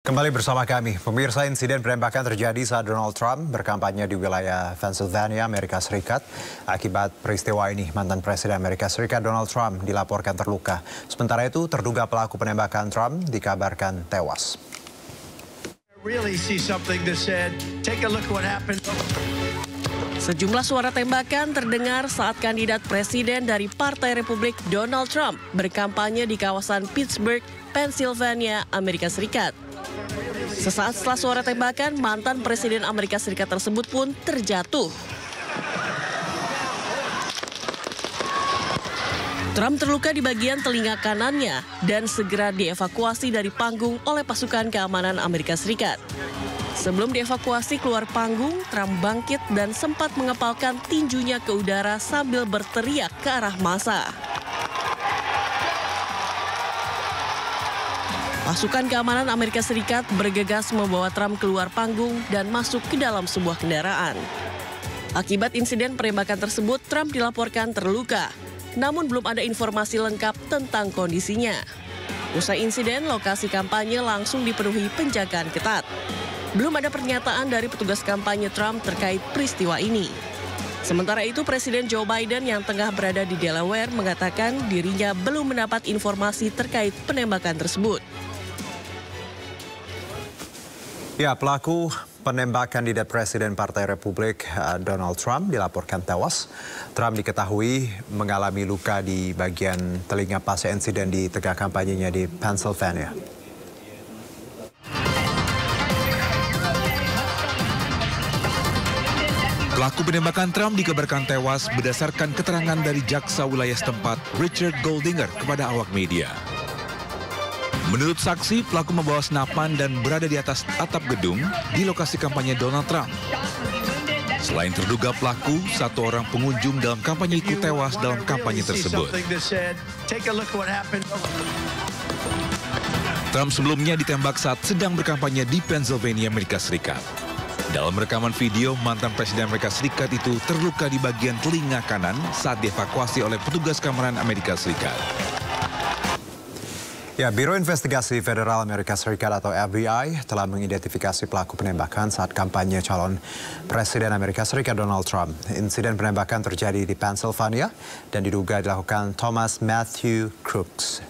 Kembali bersama kami, pemirsa. Insiden penembakan terjadi saat Donald Trump berkampanye di wilayah Pennsylvania, Amerika Serikat. Akibat peristiwa ini, mantan Presiden Amerika Serikat Donald Trump dilaporkan terluka. Sementara itu, terduga pelaku penembakan Trump dikabarkan tewas. Sejumlah suara tembakan terdengar saat kandidat presiden dari Partai Republik Donald Trump berkampanye di kawasan Pittsburgh, Pennsylvania, Amerika Serikat. Sesaat setelah suara tembakan, mantan Presiden Amerika Serikat tersebut pun terjatuh. Trump terluka di bagian telinga kanannya dan segera dievakuasi dari panggung oleh pasukan keamanan Amerika Serikat. Sebelum dievakuasi keluar panggung, Trump bangkit dan sempat mengepalkan tinjunya ke udara sambil berteriak ke arah massa. Pasukan keamanan Amerika Serikat bergegas membawa Trump keluar panggung dan masuk ke dalam sebuah kendaraan. Akibat insiden penembakan tersebut, Trump dilaporkan terluka. Namun belum ada informasi lengkap tentang kondisinya. Usai insiden, lokasi kampanye langsung dipenuhi penjagaan ketat. Belum ada pernyataan dari petugas kampanye Trump terkait peristiwa ini. Sementara itu, Presiden Joe Biden yang tengah berada di Delaware mengatakan dirinya belum mendapat informasi terkait penembakan tersebut. Ya, pelaku penembak kandidat Presiden Partai Republik Donald Trump dilaporkan tewas. Trump diketahui mengalami luka di bagian telinga pasca insiden di tengah kampanyenya di Pennsylvania. Pelaku penembakan Trump dikabarkan tewas berdasarkan keterangan dari jaksa wilayah setempat Richard Goldinger kepada awak media. Menurut saksi, pelaku membawa senapan dan berada di atas atap gedung di lokasi kampanye Donald Trump. Selain terduga pelaku, satu orang pengunjung dalam kampanye ikut tewas dalam kampanye tersebut. Trump sebelumnya ditembak saat sedang berkampanye di Pennsylvania, Amerika Serikat. Dalam rekaman video, mantan Presiden Amerika Serikat itu terluka di bagian telinga kanan saat dievakuasi oleh petugas keamanan Amerika Serikat. Ya, Biro Investigasi Federal Amerika Serikat atau FBI telah mengidentifikasi pelaku penembakan saat kampanye calon Presiden Amerika Serikat Donald Trump. Insiden penembakan terjadi di Pennsylvania dan diduga dilakukan Thomas Matthew Crooks.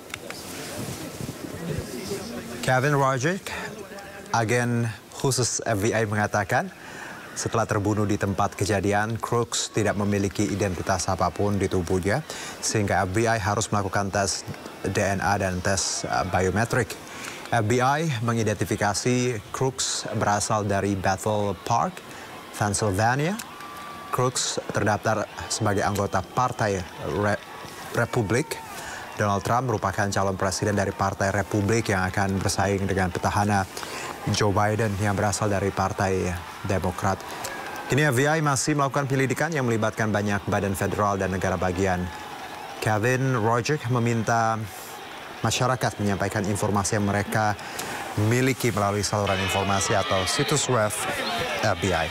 Kevin Rogic, agen khusus FBI, mengatakan setelah terbunuh di tempat kejadian, Crooks tidak memiliki identitas apapun di tubuhnya, sehingga FBI harus melakukan tes DNA dan tes biometrik. FBI mengidentifikasi Crooks berasal dari Bethel Park, Pennsylvania. Crooks terdaftar sebagai anggota Partai Republik. Donald Trump merupakan calon presiden dari Partai Republik yang akan bersaing dengan petahana Joe Biden yang berasal dari Partai Demokrat. Kini FBI masih melakukan penyelidikan yang melibatkan banyak badan federal dan negara bagian. Kevin Rogic meminta masyarakat menyampaikan informasi yang mereka miliki melalui saluran informasi atau situs web FBI.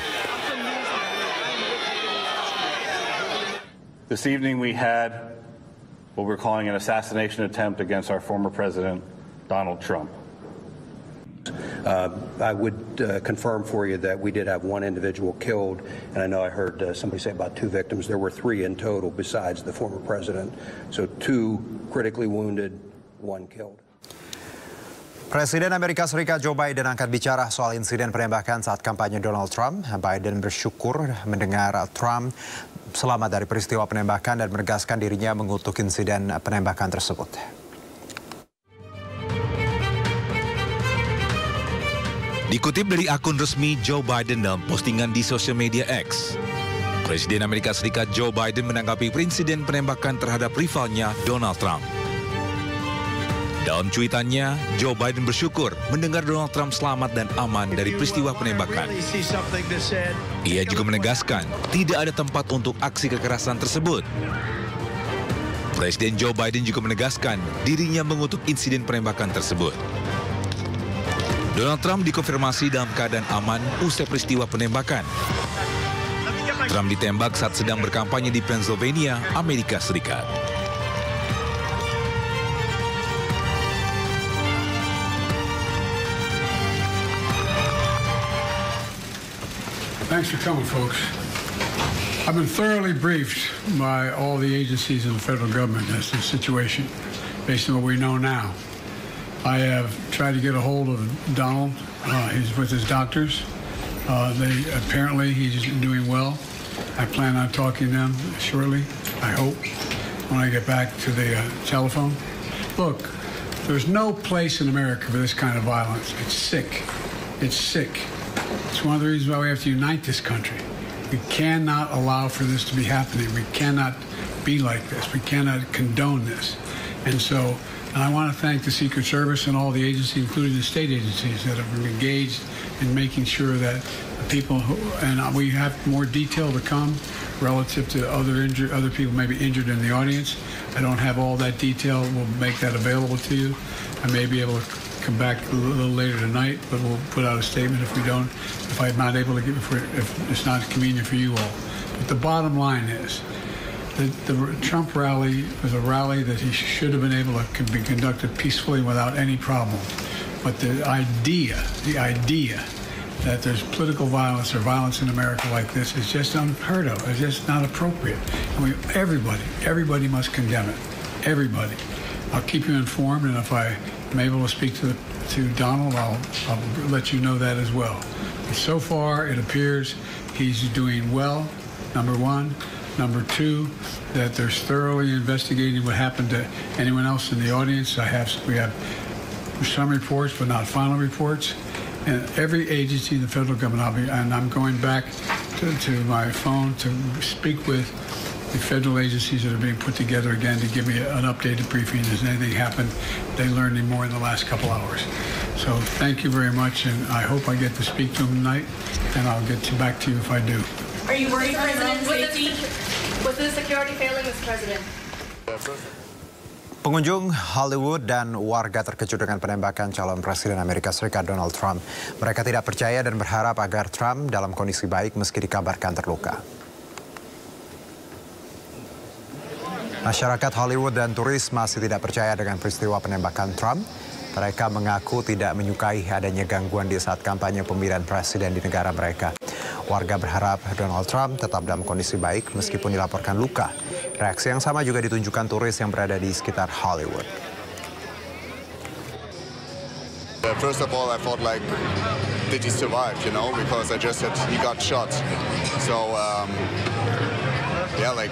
This evening we had what we're calling an assassination attempt against our former president, Donald Trump. I would confirm for you that we did have one individual killed, and I know I heard somebody say about 2 victims. There were 3 in total besides the former president. So 2 critically wounded, 1 killed. Presiden Amerika Serikat Joe Biden angkat bicara soal insiden penembakan saat kampanye Donald Trump. Biden bersyukur mendengar Trump selamat dari peristiwa penembakan dan menegaskan dirinya mengutuk insiden penembakan tersebut. Dikutip dari akun resmi Joe Biden dalam postingan di sosial media X, Presiden Amerika Serikat Joe Biden menanggapi insiden penembakan terhadap rivalnya Donald Trump. Dalam cuitannya, Joe Biden bersyukur mendengar Donald Trump selamat dan aman dari peristiwa penembakan. Ia juga menegaskan tidak ada tempat untuk aksi kekerasan tersebut. Presiden Joe Biden juga menegaskan dirinya mengutuk insiden penembakan tersebut. Donald Trump dikonfirmasi dalam keadaan aman usai peristiwa penembakan. Trump ditembak saat sedang berkampanye di Pennsylvania, Amerika Serikat. Thanks for coming, folks. I've been thoroughly briefed by all the agencies in the federal government as to the situation, based on what we know now. I have tried to get a hold of Donald. He's with his doctors. Apparently he's doing well. I plan on talking to them shortly, I hope, when I get back to the telephone. Look, there's no place in America for this kind of violence. It's sick. It's sick. It's one of the reasons why we have to unite this country. We cannot allow for this to be happening. We cannot be like this. We cannot condone this. And I want to thank the Secret Service and all the agencies, including the state agencies, that have engaged in making sure that the people and we have more detail to come relative to other people maybe injured in the audience. I don't have all that detail. We'll make that available to you. I may be able to come back a little later tonight, but we'll put out a statement if I'm not able to give it, if it's not convenient for you all. But the bottom line is that the Trump rally was a rally that he should have been able to be conducted peacefully without any problem. But the idea that there's political violence or violence in America like this is just unheard of. It's just not appropriate. And everybody must condemn it. Everybody. I'll keep you informed, and if I'm able to speak to Donald, I'll let you know that as well. But so far, it appears he's doing well, number one. Number two, that they're thoroughly investigating what happened to anyone else in the audience. We have some reports, but not final reports. And every agency in the federal government, I'm going back to my phone to speak with the federal agencies that are being put together again to give me an updated briefing. Has anything happened? They learned any more in the last couple hours. So thank you very much, and I hope I get to speak to them tonight, and I'll get back to you if I do. Are you worried for President safety? Was the security failing, Mr. President? Pengunjung Hollywood dan warga terkejut dengan penembakan calon Presiden Amerika Serikat Donald Trump. Mereka tidak percaya dan berharap agar Trump dalam kondisi baik meski dikabarkan terluka. Masyarakat Hollywood dan turis masih tidak percaya dengan peristiwa penembakan Trump. Mereka mengaku tidak menyukai adanya gangguan di saat kampanye pemilihan presiden di negara mereka. Warga berharap Donald Trump tetap dalam kondisi baik meskipun dilaporkan luka. Reaksi yang sama juga ditunjukkan turis yang berada di sekitar Hollywood. First of all, I thought like, did he survive, you know, because I just said he got shot. So, yeah, like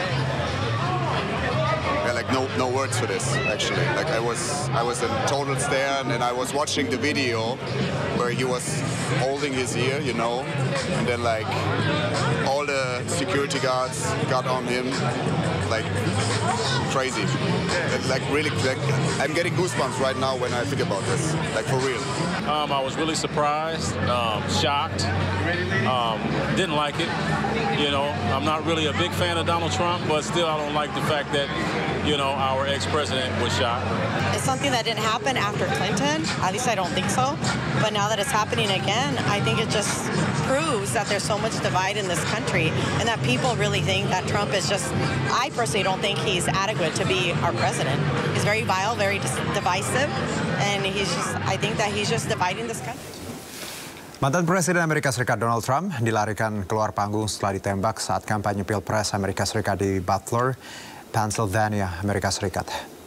no words for this, actually. Like I was in total stare, and I was watching the video where he was holding his ear, you know, and then like all the security guards got on him, like crazy. Like really, like I'm getting goosebumps right now when I think about this, like for real. I was really surprised, shocked, didn't like it. You know, I'm not really a big fan of Donald Trump, but still I don't like the fact that, you know, our ex-president was shot. It's something that didn't happen after Clinton. At least I don't think so. But now that it's happening again, I think it just proves that there's so much divide in this country and that people really think that Trump is just, I personally don't think he's adequate to be our president. He's very vile, very divisive, and I think that he's just dividing this country. Mantan Presiden Amerika Serikat Donald Trump dilarikan keluar panggung setelah ditembak saat kampanye Pilpres Amerika Serikat di Butler, Pennsylvania, Amerika Serikat.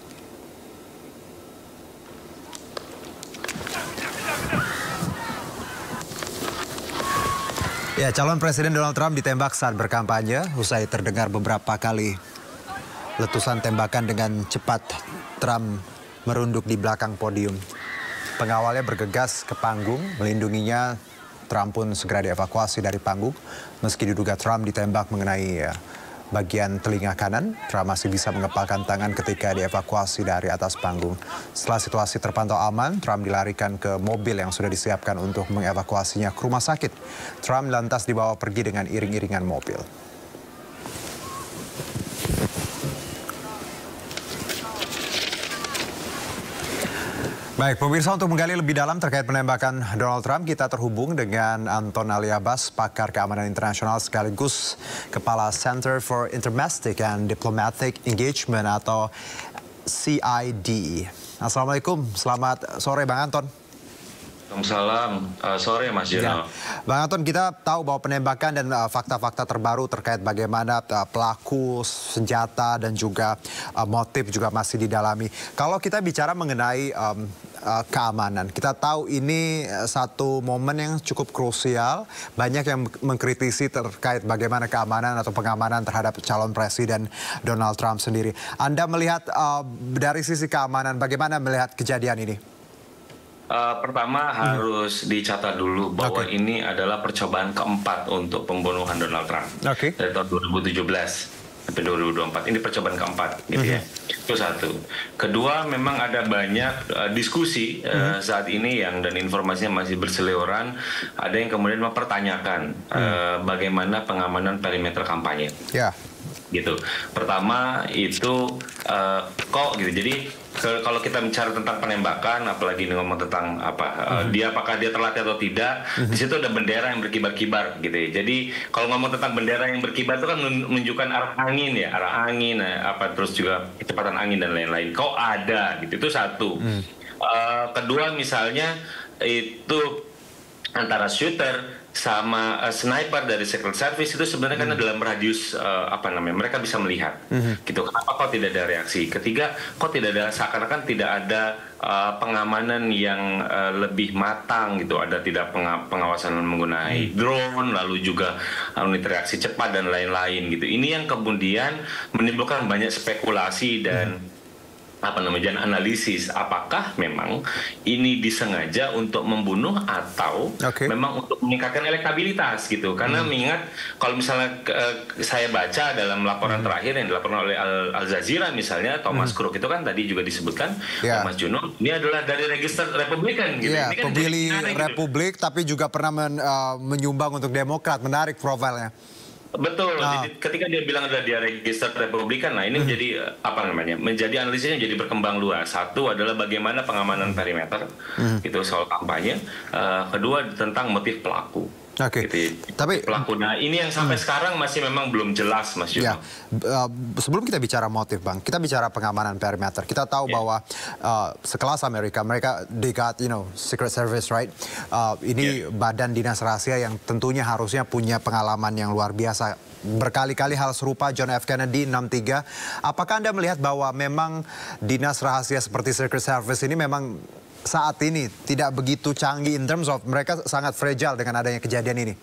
Ya, calon Presiden Donald Trump ditembak saat berkampanye, usai terdengar beberapa kali letusan tembakan dengan cepat. Trump merunduk di belakang podium. Pengawalnya bergegas ke panggung, melindunginya. Trump pun segera dievakuasi dari panggung. Meski diduga Trump ditembak mengenai bagian telinga kanan, Trump masih bisa mengepalkan tangan ketika dievakuasi dari atas panggung. Setelah situasi terpantau aman, Trump dilarikan ke mobil yang sudah disiapkan untuk mengevakuasinya ke rumah sakit. Trump lantas dibawa pergi dengan iring-iringan mobil. Baik, pemirsa, untuk menggali lebih dalam terkait penembakan Donald Trump, kita terhubung dengan Anton Aliabas, pakar keamanan internasional sekaligus Kepala Center for Intermestic and Diplomatic Engagement atau CID. Assalamualaikum, selamat sore Bang Anton. Salam, sore Mas Jono. Ya. Bang Anton, kita tahu bahwa penembakan dan fakta-fakta terbaru terkait bagaimana pelaku, senjata dan juga motif juga masih didalami. Kalau kita bicara mengenai keamanan, kita tahu ini satu momen yang cukup krusial. Banyak yang mengkritisi terkait bagaimana keamanan atau pengamanan terhadap calon presiden Donald Trump sendiri. Anda melihat dari sisi keamanan, bagaimana melihat kejadian ini? Pertama harus dicatat dulu bahwa ini adalah percobaan keempat untuk pembunuhan Donald Trump dari tahun 2017 sampai 2024. Ini percobaan keempat, gitu ya. Itu satu. Kedua, memang ada banyak diskusi saat ini dan informasinya masih berseliweran. Ada yang kemudian mempertanyakan bagaimana pengamanan perimeter kampanye. Gitu. Pertama itu kok gitu. Jadi kalau kita bicara tentang penembakan, apalagi ngomong tentang apakah dia terlatih atau tidak, di situ ada bendera yang berkibar-kibar gitu ya. Jadi kalau ngomong tentang bendera yang berkibar itu kan menunjukkan arah angin ya, terus juga kecepatan angin dan lain-lain. Kok ada gitu, itu satu. Kedua misalnya itu antara shooter sama sniper dari Secret Service itu sebenarnya kan dalam radius mereka bisa melihat gitu. Kenapa kok tidak ada reaksi? Ketiga, kok tidak ada, seakan-akan tidak ada pengamanan yang lebih matang gitu. Ada tidak pengawasan menggunakan drone, lalu juga unit reaksi cepat dan lain-lain gitu. Ini yang kemudian menimbulkan banyak spekulasi dan analisis apakah memang ini disengaja untuk membunuh atau memang untuk meningkatkan elektabilitas gitu. Karena mengingat kalau misalnya saya baca dalam laporan terakhir yang dilaporkan oleh Al Jazeera misalnya, Thomas Crook itu kan tadi juga disebutkan Mas Juno, ini adalah dari register Republikan gitu. Ini kan pemilih Republik tapi juga pernah menyumbang untuk Demokrat, menarik profilnya. Betul. Jadi ketika dia bilang adalah dia register Republikan, nah ini menjadi menjadi analisisnya jadi berkembang luas. Satu adalah bagaimana pengamanan perimeter, itu soal kampanye. Kedua tentang motif pelaku. Gitu. Tapi pelaku, nah ini yang sampai sekarang masih memang belum jelas, Mas Yuno. Sebelum kita bicara motif, Bang, kita bicara pengamanan perimeter. Kita tahu bahwa sekelas Amerika, mereka they got, Secret Service, right? Ini badan dinas rahasia yang tentunya harusnya punya pengalaman yang luar biasa. Berkali-kali hal serupa, John F. Kennedy 63. Apakah Anda melihat bahwa memang dinas rahasia seperti Secret Service ini memang saat ini tidak begitu canggih in terms of mereka sangat fragile dengan adanya kejadian ini?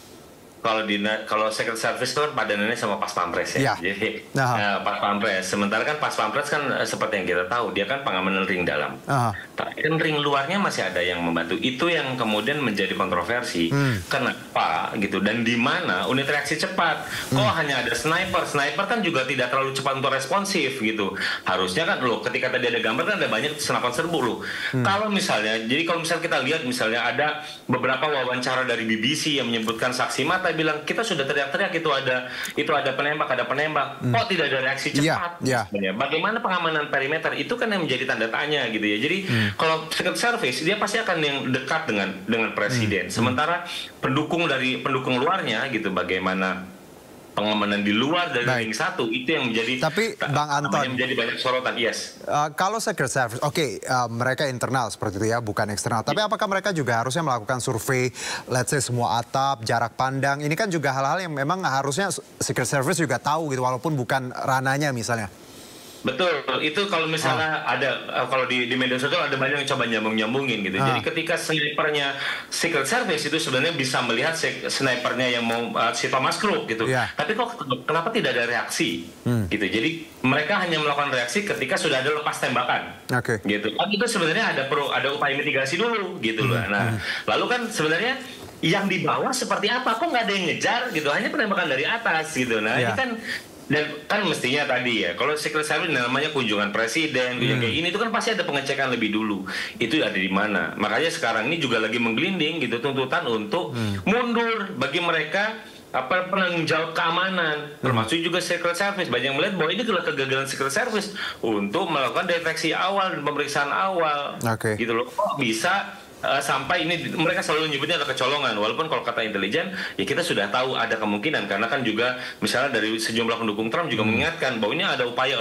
Kalau Secret Service itu kan padanannya sama Pas Pampres ya. Jadi Pas Pampres. Sementara kan Pas Pampres kan seperti yang kita tahu dia kan pengamanan ring dalam. Tapi kan ring luarnya masih ada yang membantu. Itu yang kemudian menjadi kontroversi. Kenapa gitu? Dan di mana unit reaksi cepat? Kok hanya ada sniper? Sniper kan juga tidak terlalu cepat untuk responsif gitu. Harusnya kan ketika tadi ada gambar kan ada banyak senapan serbu Kalau misalnya kita lihat misalnya ada beberapa wawancara dari BBC yang menyebutkan saksi mata bilang kita sudah teriak-teriak itu ada penembak. Kok tidak ada reaksi cepat? Bagaimana pengamanan perimeter itu kan yang menjadi tanda tanya gitu ya. Jadi kalau Secret Service dia pasti akan yang dekat dengan presiden. Sementara pendukung luarnya gitu, bagaimana pengamanan di luar dari ring satu itu yang menjadi. Tapi Bang Anton, yang menjadi banyak sorotan. Kalau Secret Service, mereka internal seperti itu ya, bukan eksternal. Tapi apakah mereka juga harusnya melakukan survei, let's say semua atap, jarak pandang? Ini kan juga hal-hal yang memang harusnya Secret Service juga tahu gitu, walaupun bukan rananya misalnya. Betul, itu kalau misalnya kalau di media sosial ada banyak yang coba nyambungin gitu. Jadi ketika snipernya Secret Service itu sebenarnya bisa melihat snipernya yang mau si Thomas Crook gitu. Tapi kok kenapa tidak ada reaksi gitu. Jadi mereka hanya melakukan reaksi ketika sudah ada lepas tembakan. Gitu. Itu sebenarnya ada upaya mitigasi dulu gitu loh. Nah, lalu kan sebenarnya yang di bawah seperti apa? Kok nggak ada yang ngejar gitu? Hanya penembakan dari atas gitu. Nah, ini kan. Dan kan mestinya tadi ya, kalau Secret Service namanya kunjungan presiden, kayak ini itu kan pasti ada pengecekan lebih dulu. Itu ada di mana? Makanya sekarang ini juga lagi menggelinding gitu tuntutan untuk mundur bagi mereka penanggung jawab keamanan, termasuk juga Secret Service. Banyak yang melihat bahwa ini adalah kegagalan Secret Service untuk melakukan deteksi awal dan pemeriksaan awal. Gitu loh. Kok bisa sampai ini mereka selalu nyebutnya adalah kecolongan, walaupun kalau kata intelijen ya kita sudah tahu ada kemungkinan, karena kan juga misalnya dari sejumlah pendukung Trump juga mengingatkan bahwa ini ada upaya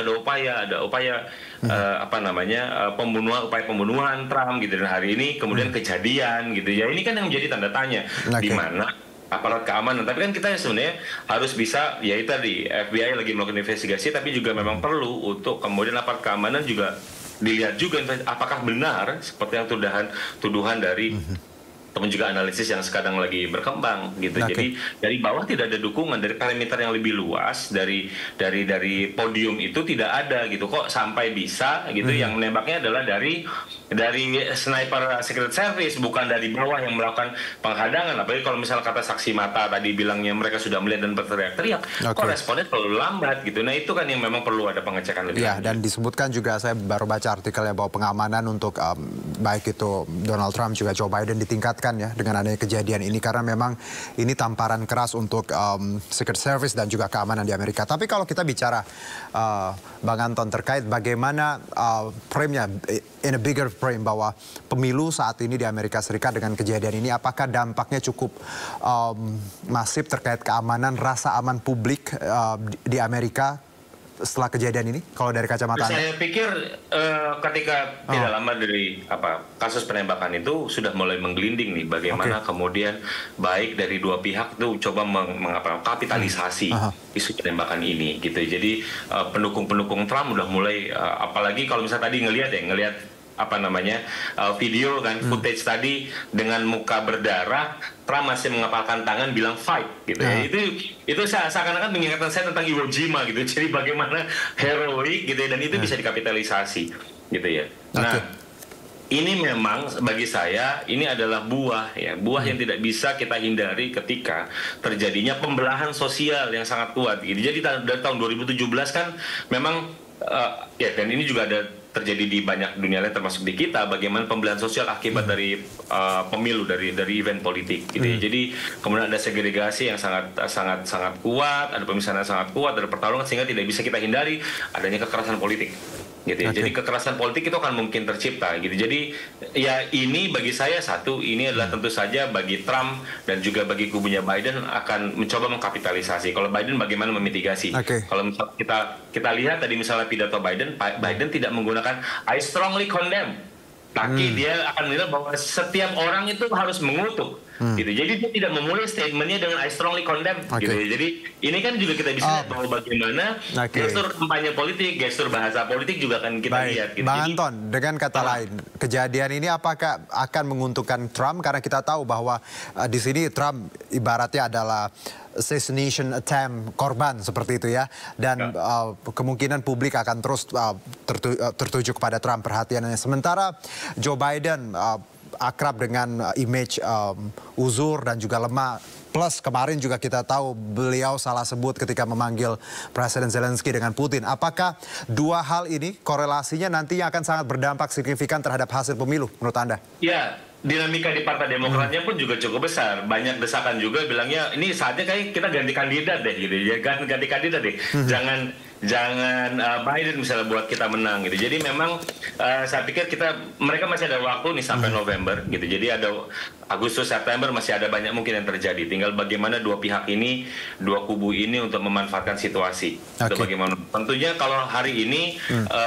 upaya pembunuhan Trump gitu, dan hari ini kemudian kejadian gitu ya. Ini kan yang menjadi tanda tanya di mana aparat keamanan. Tapi kan kita sebenarnya harus bisa, ya itu tadi FBI lagi melakukan investigasi, tapi juga memang perlu untuk kemudian aparat keamanan juga dilihat juga apakah benar seperti yang tuduhan dari ataupun juga analisis yang sekarang lagi berkembang gitu. Jadi dari bawah tidak ada dukungan, dari perimeter yang lebih luas, dari podium itu tidak ada gitu. Kok sampai bisa gitu, yang menembaknya adalah dari sniper Secret Service, bukan dari bawah yang melakukan penghadangan. Apalagi kalau misalnya kata saksi mata tadi bilangnya mereka sudah melihat dan berteriak-teriak, kok responnya terlalu lambat gitu. Nah itu kan yang memang perlu ada pengecekan lebih lanjut. Dan disebutkan juga, saya baru baca artikelnya bahwa pengamanan untuk baik itu Donald Trump juga Joe Biden ditingkatkan ya dengan adanya kejadian ini, karena memang ini tamparan keras untuk Secret Service dan juga keamanan di Amerika. Tapi kalau kita bicara Bang Anton terkait bagaimana frame-nya in a bigger frame, bahwa pemilu saat ini di Amerika Serikat dengan kejadian ini, apakah dampaknya cukup masif terkait keamanan, rasa aman publik di Amerika setelah kejadian ini, kalau dari kacamata Anda? Saya pikir ketika tidak lama dari kasus penembakan itu sudah mulai menggelinding nih, bagaimana kemudian baik dari dua pihak tuh coba kapitalisasi isu penembakan ini gitu. Jadi pendukung-pendukung Trump udah mulai, apalagi kalau misalnya tadi ngelihat video kan, footage tadi dengan muka berdarah, Trump masih mengepalkan tangan bilang fight gitu ya. Itu seakan-akan mengingatkan saya tentang Iwo Jima gitu. Jadi bagaimana heroik gitu ya, dan itu bisa dikapitalisasi gitu ya. Nah, ini memang bagi saya ini adalah buah yang tidak bisa kita hindari ketika terjadinya pembelahan sosial yang sangat kuat gitu. Jadi dari tahun 2017 kan memang dan ini juga ada terjadi di banyak dunia lain termasuk di kita, bagaimana pembelahan sosial akibat dari pemilu, dari event politik gitu ya. Jadi kemudian ada segregasi yang sangat kuat, ada pemisahan yang sangat kuat, ada pertarungan, sehingga tidak bisa kita hindari adanya kekerasan politik gitu ya. Jadi kekerasan politik itu akan mungkin tercipta gitu. Jadi ya ini bagi saya ini adalah tentu saja bagi Trump dan juga bagi kubunya Biden akan mencoba mengkapitalisasi. Kalau Biden bagaimana memitigasi? Kalau misal kita lihat tadi misalnya pidato Biden tidak menggunakan I strongly condemn. Tapi dia akan bilang bahwa setiap orang itu harus mengutuk gitu. Jadi dia tidak memulai statementnya dengan I strongly condemn gitu. Jadi ini kan juga kita bisa lihat bahwa bagaimana gestur kampanye politik, gestur bahasa politik juga akan kita lihat gitu. Bang Anton, dengan kata lain, kejadian ini apakah akan menguntungkan Trump? Karena kita tahu bahwa di sini Trump ibaratnya adalah assassination attempt, korban seperti itu ya, dan kemungkinan publik akan terus tertuju kepada Trump perhatiannya. Sementara Joe Biden akrab dengan image uzur dan juga lemah. Plus kemarin juga kita tahu beliau salah sebut ketika memanggil Presiden Zelensky dengan Putin. Apakah dua hal ini korelasinya nantinya akan sangat berdampak signifikan terhadap hasil pemilu menurut Anda? Ya, dinamika di Partai Demokratnya pun juga cukup besar. Banyak desakan juga bilangnya ini saatnya kayak kita ganti kandidat deh gitu ya. Ganti kandidat deh. Jangan Biden misalnya buat kita menang gitu. Jadi memang saya pikir mereka masih ada waktu nih sampai November gitu. Jadi ada Agustus, September masih ada banyak mungkin yang terjadi. Tinggal bagaimana dua pihak ini, dua kubu ini untuk memanfaatkan situasi. Bagaimana? Tentunya kalau hari ini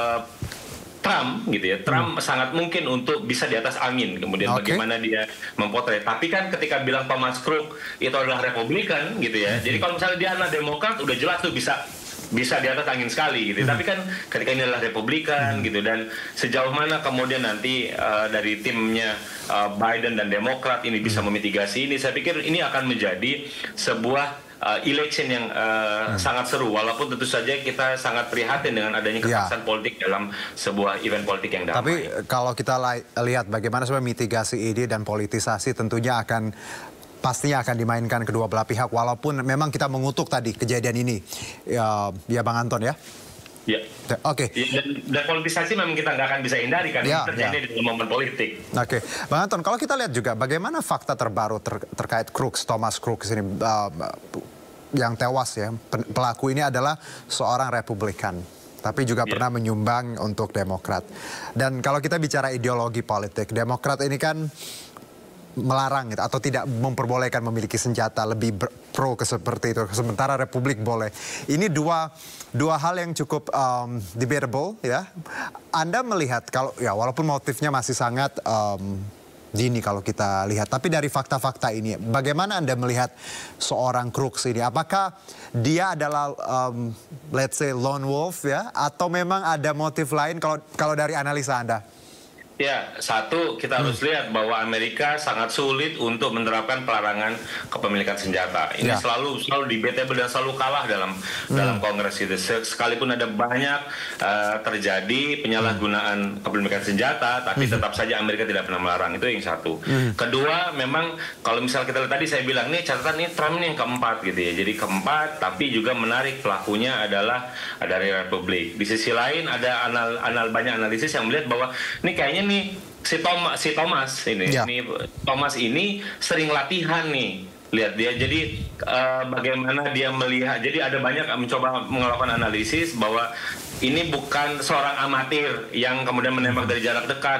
Trump gitu ya, Trump sangat mungkin untuk bisa di atas angin, kemudian bagaimana dia mempotret. Tapi kan ketika bilang Thomas Crook itu adalah Republikan gitu ya, jadi kalau misalnya dia adalah Demokrat udah jelas tuh bisa di atas angin sekali gitu. Tapi kan ketika ini adalah Republikan gitu, dan sejauh mana kemudian nanti dari timnya Biden dan Demokrat ini bisa memitigasi ini, saya pikir ini akan menjadi sebuah election yang sangat seru, walaupun tentu saja kita sangat prihatin dengan adanya kekerasan politik dalam sebuah event politik yang damai. Tapi kalau kita lihat bagaimana sebenarnya mitigasi ini dan politisasi tentunya pastinya akan dimainkan kedua belah pihak, walaupun memang kita mengutuk tadi kejadian ini ya Bang Anton ya. Ya. Dan politisasi memang kita nggak akan bisa hindari karena terjadi di momen politik. Bang Anton, kalau kita lihat juga bagaimana fakta terbaru terkait Thomas Crooks ini yang tewas ya, pelaku ini adalah seorang Republikan, tapi juga pernah menyumbang untuk Demokrat. Dan kalau kita bicara ideologi politik, Demokrat ini kan melarang gitu, atau tidak memperbolehkan memiliki senjata, lebih pro ke seperti itu. Sementara Republik boleh. Ini dua hal yang cukup debatable ya. Anda melihat kalau ya walaupun motifnya masih sangat dini kalau kita lihat, tapi dari fakta-fakta ini, bagaimana Anda melihat seorang Crooks ini? Apakah dia adalah let's say lone wolf ya, atau memang ada motif lain kalau dari analisa Anda? Ya, satu kita harus lihat bahwa Amerika sangat sulit untuk menerapkan pelarangan kepemilikan senjata. Ini selalu debatable dan selalu kalah dalam Kongres itu. Sekalipun ada banyak terjadi penyalahgunaan kepemilikan senjata, tapi tetap saja Amerika tidak pernah melarang. Itu yang satu. Kedua, memang kalau misal kita lihat tadi saya bilang nih catatan ini Trump ini yang keempat gitu ya. Jadi keempat, tapi juga menarik pelakunya adalah dari Republik. Di sisi lain ada banyak analisis yang melihat bahwa ini kayaknya nih si Thomas ini sering latihan nih, lihat dia. Jadi bagaimana dia melihat, jadi ada banyak mencoba melakukan analisis bahwa ini bukan seorang amatir yang kemudian menembak dari jarak dekat.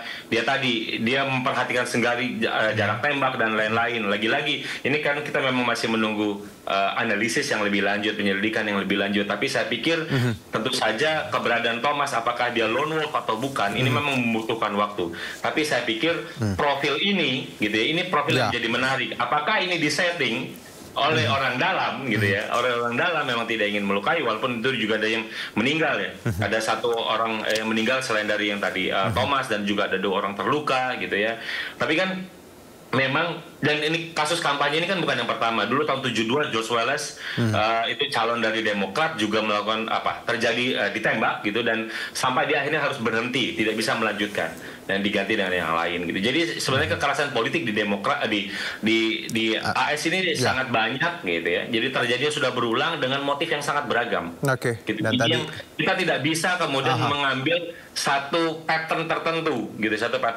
Dia memperhatikan sekali jarak tembak dan lain-lain. Lagi-lagi ini kan kita memang masih menunggu analisis yang lebih lanjut, penyelidikan yang lebih lanjut. Tapi saya pikir tentu saja keberadaan Thomas, apakah dia lone wolf atau bukan, ini memang membutuhkan waktu. Tapi saya pikir profil ini gitu ya, ini profil yang jadi menarik. Apakah ini disetting oleh orang dalam gitu ya, orang dalam memang tidak ingin melukai, walaupun itu juga ada yang meninggal ya. Ada satu orang yang meninggal selain dari yang tadi Thomas, dan juga ada 2 orang terluka gitu ya. Tapi kan memang, dan ini kasus kampanye ini kan bukan yang pertama. Dulu tahun 72 George Wallace itu calon dari Demokrat juga melakukan terjadi ditembak gitu, dan sampai dia akhirnya harus berhenti, tidak bisa melanjutkan dan diganti dengan yang lain gitu. Jadi sebenarnya kekerasan politik di Demokrat di AS ini sangat banyak gitu ya. Jadi terjadinya sudah berulang dengan motif yang sangat beragam. Gitu. Dan tadi kita tidak bisa kemudian mengambil satu pattern tertentu gitu,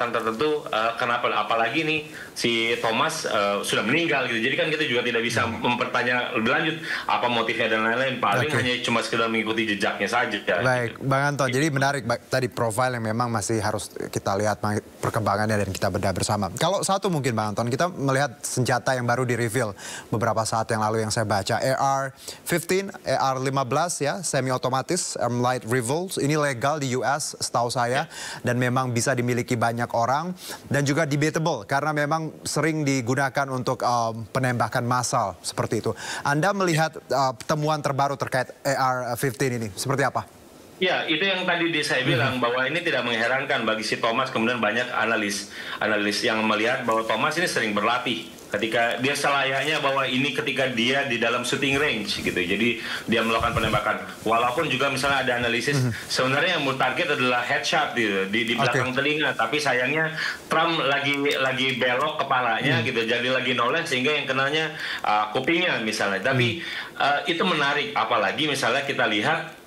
kenapa apalagi nih si Thomas sudah meninggal gitu. Jadi kan kita juga tidak bisa mempertanya lebih lanjut apa motifnya dan lain-lain. Paling hanya cuma sekedar mengikuti jejaknya saja. Baik, gitu. Bang Anton. Jadi menarik tadi profil yang memang masih harus kita lihat perkembangannya dan kita bedah bersama. Kalau satu mungkin Bang Anton, kita melihat senjata yang baru di-reveal beberapa saat yang lalu yang saya baca, AR-15, AR-15 ya, semi otomatis, light revolver, ini legal di US setahu saya, dan memang bisa dimiliki banyak orang, dan juga debatable karena memang sering digunakan untuk penembakan massal seperti itu. Anda melihat temuan terbaru terkait AR-15 ini seperti apa? Ya, itu yang tadi saya bilang bahwa ini tidak mengherankan bagi si Thomas. Kemudian banyak analis yang melihat bahwa Thomas ini sering berlatih. Ketika dia selayaknya bahwa ini ketika dia di dalam shooting range gitu. Jadi dia melakukan penembakan. Walaupun juga misalnya ada analisis sebenarnya yang mau target adalah headshot gitu, di belakang telinga. Tapi sayangnya Trump lagi belok kepalanya gitu. Jadi lagi noleh sehingga yang kenanya kupingnya misalnya. Tapi itu menarik. Apalagi misalnya kita lihat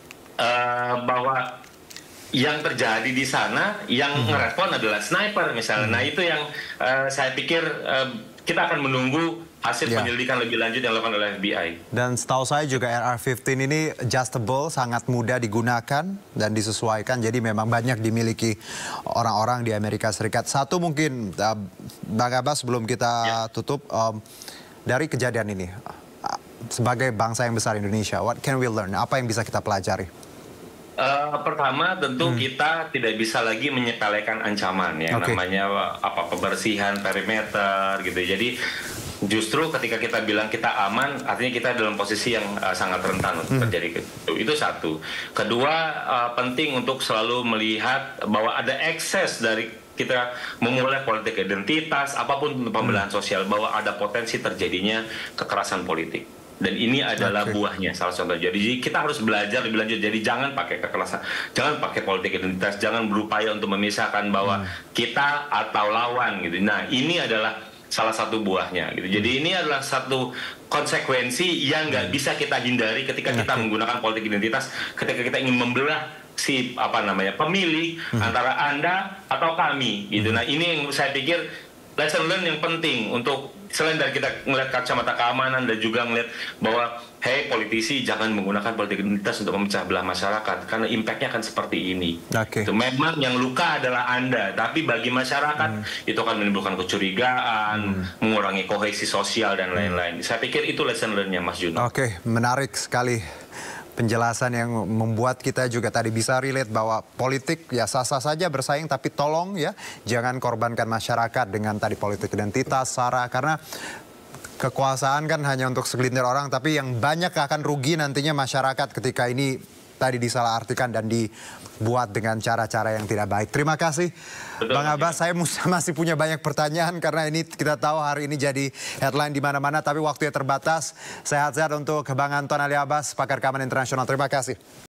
bahwa yang terjadi di sana yang ngerespon adalah sniper misalnya. Nah itu yang saya pikir kita akan menunggu hasil penyelidikan lebih lanjut yang dilakukan oleh FBI. Dan setahu saya juga AR-15 ini adjustable, sangat mudah digunakan dan disesuaikan. Jadi memang banyak dimiliki orang-orang di Amerika Serikat. Satu mungkin Bang Abbas sebelum kita tutup, dari kejadian ini sebagai bangsa yang besar Indonesia, what can we learn? Apa yang bisa kita pelajari? Pertama tentu kita tidak bisa lagi menyepelekan ancaman ya, namanya pembersihan perimeter gitu. Jadi justru ketika kita bilang kita aman, artinya kita dalam posisi yang sangat rentan untuk terjadi itu satu. Kedua, penting untuk selalu melihat bahwa ada ekses dari kita memulai politik identitas, apapun pembelahan sosial, bahwa ada potensi terjadinya kekerasan politik. Dan ini adalah buahnya salah satu. Jadi kita harus belajar lebih lanjut. Jadi jangan pakai kekerasan, jangan pakai politik identitas, jangan berupaya untuk memisahkan bahwa kita atau lawan gitu. Nah ini adalah salah satu buahnya gitu. Jadi ini adalah satu konsekuensi yang nggak bisa kita hindari ketika kita menggunakan politik identitas, ketika kita ingin membelah pemilih antara Anda atau kami gitu. Nah ini yang saya pikir lesson learn yang penting untuk selain dari kita ngelihat kacamata keamanan dan juga ngelihat bahwa hey politisi jangan menggunakan politik identitas untuk memecah belah masyarakat karena impactnya akan seperti ini. Itu memang yang luka adalah Anda, tapi bagi masyarakat itu akan menimbulkan kecurigaan, mengurangi kohesi sosial dan lain-lain. Saya pikir itu lesson learn-nya Mas Juno. Oke, menarik sekali penjelasan yang membuat kita juga tadi bisa relate bahwa politik ya sah-sah saja bersaing, tapi tolong ya jangan korbankan masyarakat dengan tadi politik identitas, SARA, karena kekuasaan kan hanya untuk segelintir orang, tapi yang banyak akan rugi nantinya masyarakat ketika ini tadi disalahartikan dan dibuat dengan cara-cara yang tidak baik. Terima kasih Bang Abbas, saya masih punya banyak pertanyaan karena ini kita tahu hari ini jadi headline di mana-mana, tapi waktunya terbatas. Sehat-sehat untuk Bang Anton Ali Abbas, pakar keamanan internasional. Terima kasih.